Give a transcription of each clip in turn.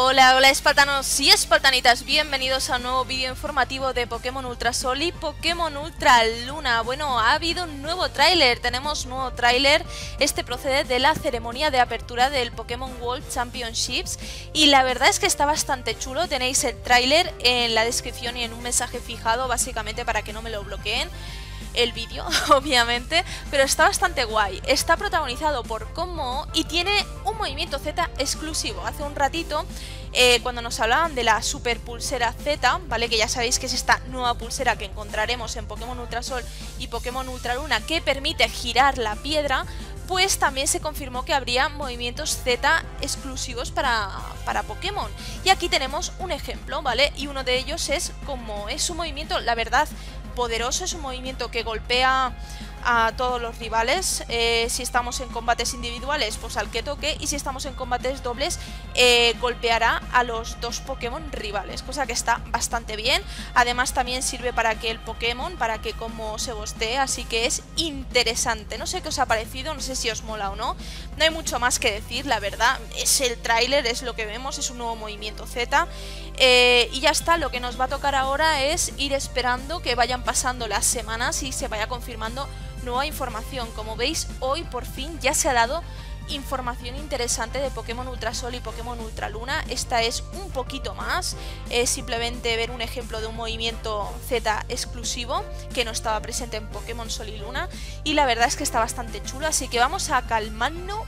Hola, hola espartanos y espartanitas, bienvenidos a un nuevo vídeo informativo de Pokémon Ultra Sol y Pokémon Ultra Luna. Bueno, ha habido un nuevo tráiler, tenemos nuevo tráiler, este procede de la ceremonia de apertura del Pokémon World Championships y la verdad es que está bastante chulo, tenéis el tráiler en la descripción y en un mensaje fijado básicamente para que no me lo bloqueen el vídeo, obviamente, pero está bastante guay. Está protagonizado por Como y tiene un movimiento Z exclusivo. Hace un ratito, cuando nos hablaban de la Super Pulsera Z, ¿vale? Que ya sabéis que es esta nueva pulsera que encontraremos en Pokémon Ultra Sol y Pokémon Ultra Luna que permite girar la piedra, pues también se confirmó que habría movimientos Z exclusivos para Pokémon. Y aquí tenemos un ejemplo, ¿vale? Y uno de ellos es como es un movimiento, la verdad, poderoso, es un movimiento que golpea a todos los rivales. Si estamos en combates individuales, pues al que toque, y si estamos en combates dobles, golpeará a los dos Pokémon rivales, cosa que está bastante bien. Además también sirve para que el Pokémon, para que como se bostee, así que es interesante. No sé qué os ha parecido, no sé si os mola o no. No hay mucho más que decir, la verdad, es el tráiler, es lo que vemos, es un nuevo movimiento Z. Y ya está, lo que nos va a tocar ahora es ir esperando que vayan pasando las semanas y se vaya confirmando nueva información. Como veis, hoy por fin ya se ha dado información interesante de Pokémon Ultra Sol y Pokémon Ultra Luna. Esta es un poquito más, es simplemente ver un ejemplo de un movimiento Z exclusivo que no estaba presente en Pokémon Sol y Luna, y la verdad es que está bastante chulo, así que vamos a calmarnos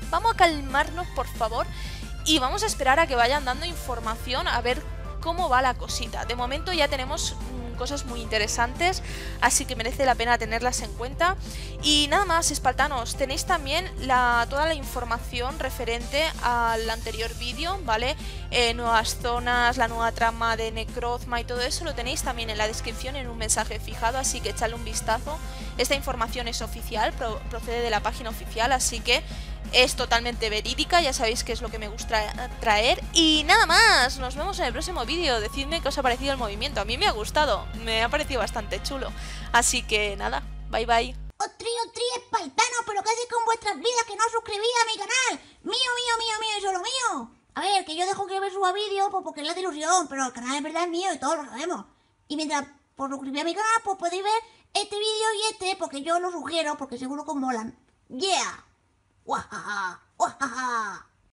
por favor, y vamos a esperar a que vayan dando información a ver cómo va la cosita. De momento ya tenemos cosas muy interesantes, así que merece la pena tenerlas en cuenta. Y nada más, espartanos, tenéis también toda la información referente al anterior vídeo, ¿vale? Nuevas zonas, la nueva trama de Necrozma y todo eso lo tenéis también en la descripción en un mensaje fijado, así que echadle un vistazo. Esta información es oficial, procede de la página oficial, así que es totalmente verídica, ya sabéis que es lo que me gusta traer. Y nada más, nos vemos en el próximo vídeo. Decidme qué os ha parecido el movimiento. A mí me ha gustado, me ha parecido bastante chulo. Así que nada, bye bye. Otri, espartano, pero ¿qué hacéis con vuestras vidas que no os suscribís a mi canal? Mío, y solo mío. A ver, que yo dejo que me suba vídeos pues porque le hace ilusión, pero el canal en verdad es mío y todos lo sabemos. Y mientras por suscribir a mi canal, pues podéis ver este vídeo y este, porque yo lo sugiero, porque seguro que os molan. ¡Yeah! ¡Wajaja! ¡Wajaja!